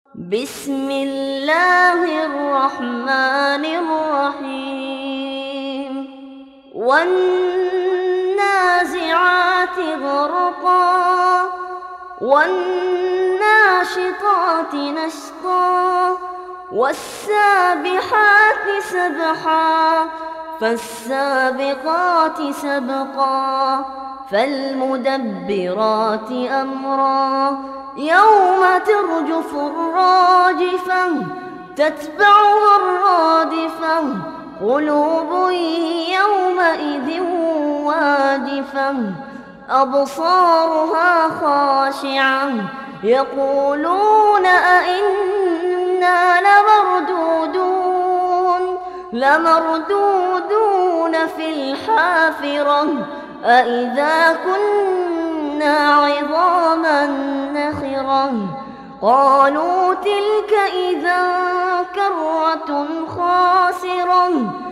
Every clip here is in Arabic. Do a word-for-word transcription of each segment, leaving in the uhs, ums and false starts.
بسم الله الرحمن الرحيم والنازعات غرقا والناشطات نشطا والسابحات سبحا فالسابقات سبقا فالمدبرات أمرا يوم ترجف الراجفة تتبعها الرادفة قلوب يومئذ واجفة أبصارها خاشعة يقولون أئنا لمردودون لمردودون في الحافرة أئذا كنا عظاما نخرة قالوا تلك إذا كرة خاسرة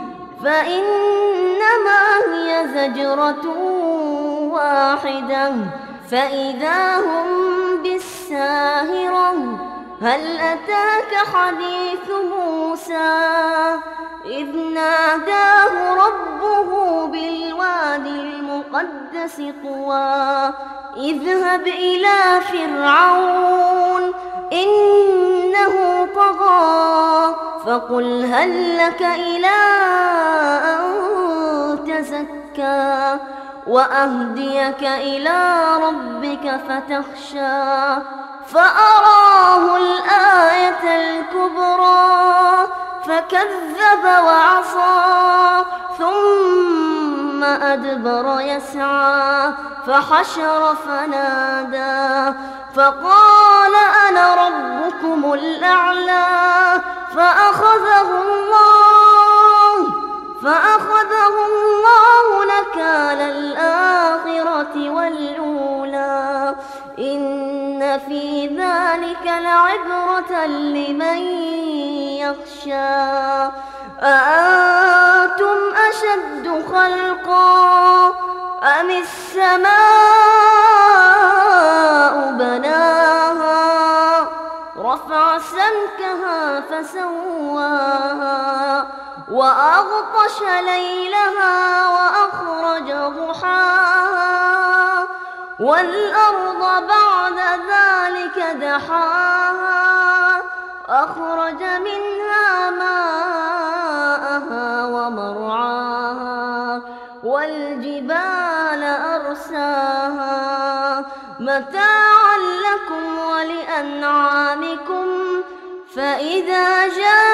فإنما هي زجرة واحدة فإذا هم بالساهرة هل أتاك حديث موسى إذ ناداه ربه بالوادي المقدس طوى اذهب إلى فرعون إنه طغى فقل هل لك إلى أن تزكى وأهديك إلى ربك فتخشى فأراه الآية الكبرى فكذب وعصى ثم أدبر يسعى فحشر فنادى فقال أنا ربكم الأعلى فأخذه الله فأخذه الله نكال الآخرة والأولى إن في ذلك لعبرة لمن يخشى أأنتم أشد خلقا أم السماء بناها رفع سمكها فسواها وأغطش ليلها وأخرج ضحاها والأرض بعد ذلك دحاها أخرج منها ماءها ومرعاها والجبال أرساها متاعا لكم ولأنعامكم فإذا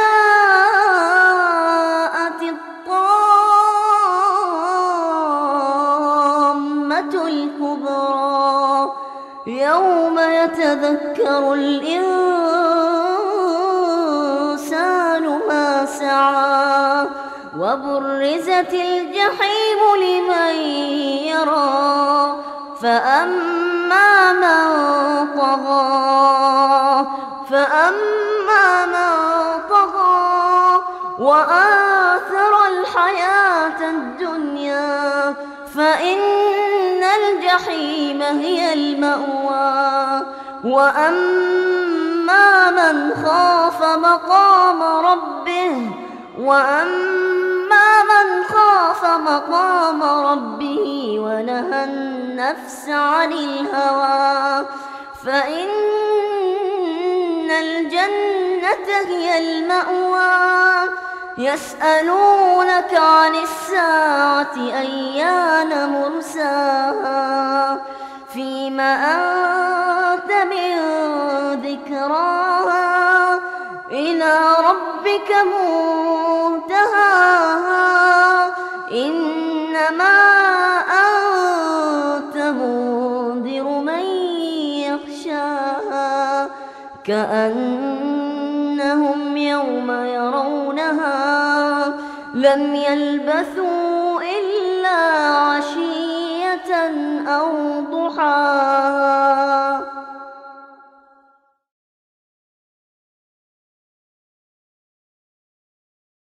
جاءت الطامة الكبرى يوم يتذكر الإنسان ما سعى وبرزت الجحيم لمن يرى فأما من طغى فأما من طغى وآثر الحياة الدنيا فإن الجحيم هي المأوى وأما من خاف مقام ربه وأما من خاف مقام ربه ونهى النفس عن الهوى فإن الجنة هي المأوى يسألونك عن الساعة أيان مرساها فيم أنت من ذكراها إلى ربك منتهاها إنما أنت منذر من يخشاها كأنهم يوم يرونها لم يلبثوا إلا عشية أو ضحاها.